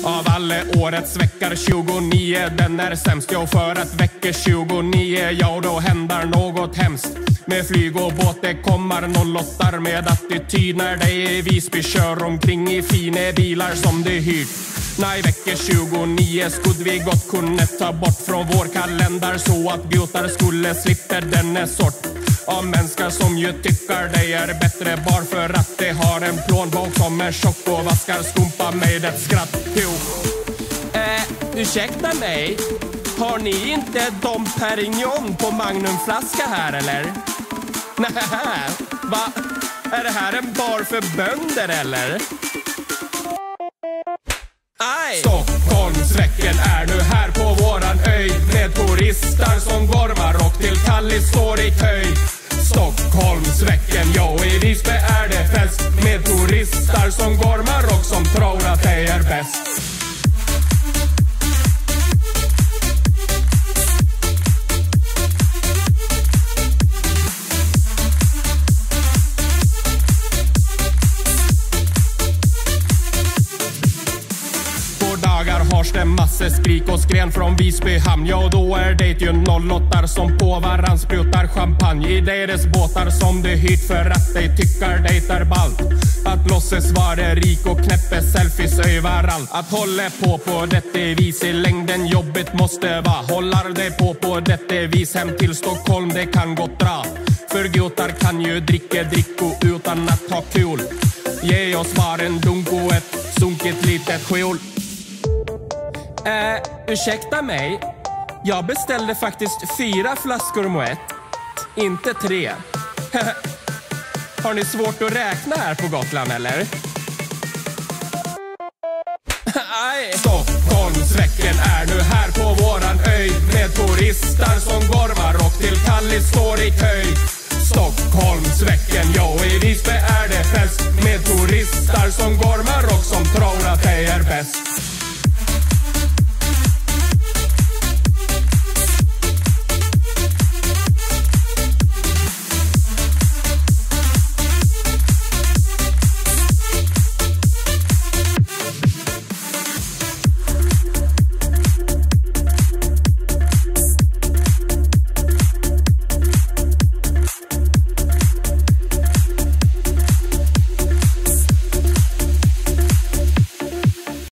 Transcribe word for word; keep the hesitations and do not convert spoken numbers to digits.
Av alla årets veckor tjugonio, den är sämst. Jag för att vecka tjugonio, ja då händer något hemskt. Med flyg och båt det kommer noll åttar med attityd när det är Visby kör omkring i fina bilar som det hyrt. Nej, vecka tjugonio skulle vi gott kunna ta bort från vår kalender så att gutar skulle slippa denna sort av människor som ju tycker det är bättre bara för att de har en plånbok som är tjock och vaskar skumpa med ett skratt. Jo. Eh, ursäkta mig. Har ni inte Dom Perignon på magnumflaska här eller? Nej, va? Är det här en bar för bönder eller? Aj. Stockholmsveckan är nu här på våran öj med turister som gormar och till Kallis står i köj. Stockholmsveckan, ja i Visby är det fest med turister som gormar och som tror att det är bäst. Hörs det massor skrik och skren från Visby hamn. Ja, då är det ju noll åttar som på varann sprutar champagne i deras båtar som de hyrt för att de tycker det är ballt. Att låtsas vara rik och knäppa selfies överallt. Att hålla på på detta vis i längden jobbet måste vara. Håller det på på detta vis hem till Stockholm det kan gott dra. För gutar kan ju dricka dricko utan att ha kul. Ge oss var en dunk och ett sunkigt litet skjul. Eh, ursäkta mig. Jag beställde faktiskt fyra flaskor Moët, inte tre. Har ni svårt att räkna här på Gotland eller? Stockholmsveckan är nu här på våran öj med turister som gormar och till Kallis står i köj. Stockholmsveckan, ja i Visby är det fest med turister som gormar och som tror att det är bäst.